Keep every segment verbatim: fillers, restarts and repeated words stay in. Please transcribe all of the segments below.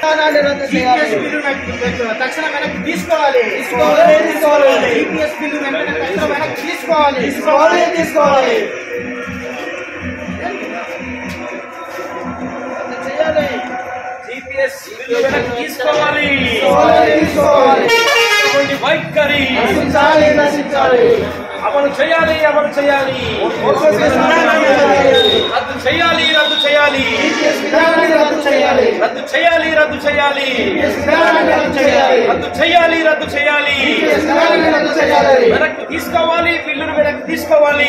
GPS bill తక్షణ వెనక్కి తీసుకోవాలి. జీపీఎస్ బిల్లు వెంటనే తక్షణ వెనక్కి తీసుకోవాలి. తీసుకోవాలి తీసుకోవాలి చేయాలి. జీపీఎస్ బిల్లు వెనక్కి తీసుకోవాలి. వైఖరి అమలు చేయాలి. అమలు చేయాలి. రద్దు చేయాలి. రద్దు చేయాలి. రద్దు చేయాలి. రద్దు చేయాలి. రద్దు చేయాలి. రద్దు చేయాలి. రద్దు చేయాలి. వెనక్కి తీసుకోవాలి. బిల్లును వెనక్కి తీసుకోవాలి.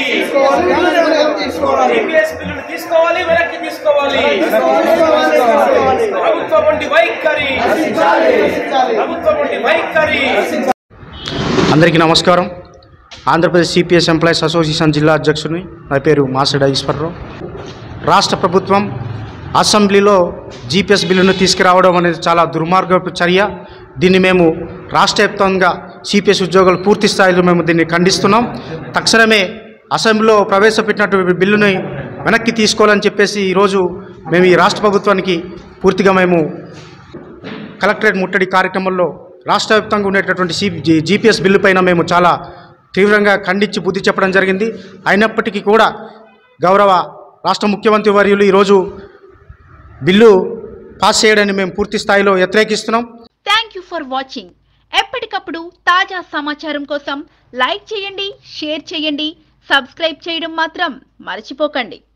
జీపీఎస్ బిల్లును తీసుకోవాలి. వెనక్కి తీసుకోవాలి. ప్రభుత్వం వంటి వైఖరి. ప్రభుత్వం వంటి వైఖరి. అందరికీ నమస్కారం. ఆంధ్రప్రదేశ్ సిపిఎస్ ఎంప్లాయీస్ అసోసియేషన్ జిల్లా అధ్యక్షుడిని. నా పేరు మాసెడ ఈశ్వరరావు. రాష్ట్ర ప్రభుత్వం అసెంబ్లీలో జీపీఎస్ బిల్లును తీసుకురావడం అనేది చాలా దుర్మార్గపు చర్య. దీన్ని మేము రాష్ట్ర వ్యాప్తంగా సిపిఎస్ ఉద్యోగులు పూర్తి స్థాయిలో మేము దీన్ని ఖండిస్తున్నాం. తక్షణమే అసెంబ్లీలో ప్రవేశపెట్టినటువంటి బిల్లుని వెనక్కి తీసుకోవాలని చెప్పేసి ఈరోజు మేము ఈ రాష్ట్ర ప్రభుత్వానికి పూర్తిగా మేము కలెక్టరేట్ ముట్టడి కార్యక్రమంలో రాష్ట్ర వ్యాప్తంగా ఉండేటటువంటి సి జీపీఎస్ బిల్లు పైన మేము చాలా తీవ్రంగా ఖండించి బుద్ధి చెప్పడం జరిగింది. అయినప్పటికీ కూడా గౌరవ రాష్ట్ర ముఖ్యమంత్రి వర్యులు ఈరోజు బిల్లు పాస్ చేయడాన్ని మేము పూర్తి స్థాయిలో వ్యతిరేకిస్తున్నాం. Thank you for watching. ఎప్పటికప్పుడు తాజా సమాచారం కోసం లైక్ చేయండి, షేర్ చేయండి, సబ్స్క్రైబ్ చేయడం మాత్రం మర్చిపోకండి.